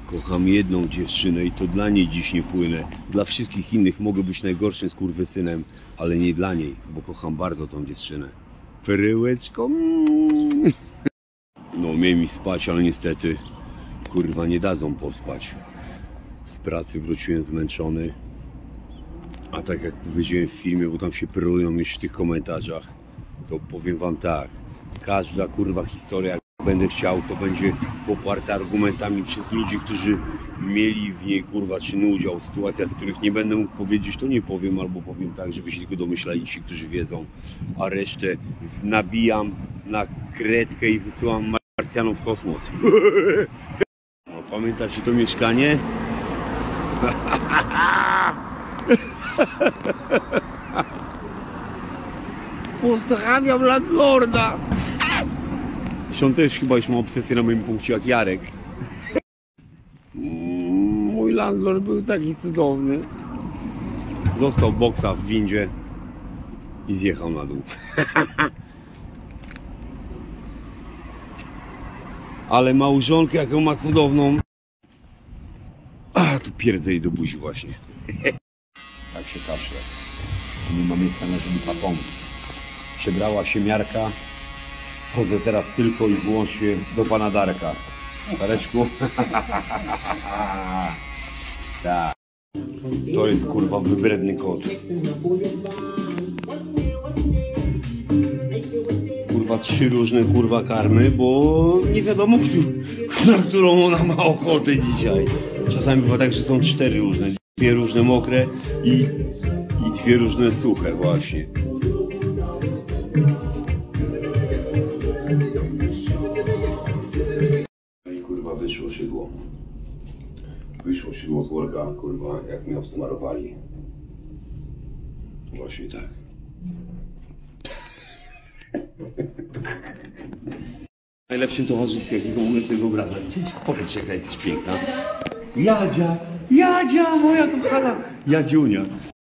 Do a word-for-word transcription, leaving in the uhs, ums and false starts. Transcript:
Kocham jedną dziewczynę i to dla niej dziś nie płynę. Dla wszystkich innych mogę być najgorszym skurwysynem, ale nie dla niej, bo kocham bardzo tą dziewczynę. Perełeczko. No, miałem mi spać, ale niestety, kurwa, nie dadzą pospać. Z pracy wróciłem zmęczony. A tak jak powiedziałem w filmie, bo tam się perują już w tych komentarzach, to powiem wam tak. Każda kurwa historia, jak będę chciał, to będzie poparta argumentami przez ludzi, którzy mieli w niej kurwa czynny udział w sytuacjach, których nie będę mógł powiedzieć, to nie powiem, albo powiem tak, żeby się tylko domyślali ci, którzy wiedzą, a resztę nabijam na kredkę i wysyłam Marsjanów w kosmos. No, pamiętacie to mieszkanie? Pozdrawiam landlorda! On też chyba już ma obsesję na moim punkcie jak Jarek. Mój landlord był taki cudowny. Dostał boksa w windzie i zjechał na dół. Ale małżonkę jaką ma cudowną. A, tu pierdzę jej do buzi właśnie. Tak się kaszle. Nie ma miejsca na żeby papą. Przebrała się miarka. Chodzę teraz tylko i wyłącznie do pana Darka. Dareczku. Tak. To jest kurwa wybredny kot. Kurwa trzy różne kurwa karmy, bo nie wiadomo, na którą ona ma ochotę dzisiaj. Czasami bywa tak, że są cztery różne. Dwie różne mokre i, i dwie różne suche właśnie. I kurwa wyszło szydło. Wyszło szydło z worka, kurwa, jak mnie obsmarowali. Właśnie tak. W najlepszym towarzystwie, jakiego mogę sobie wyobrażać. Powiedz, jaka jesteś piękna. Jadzia! Jadzia, moja kochana! Jadziunia!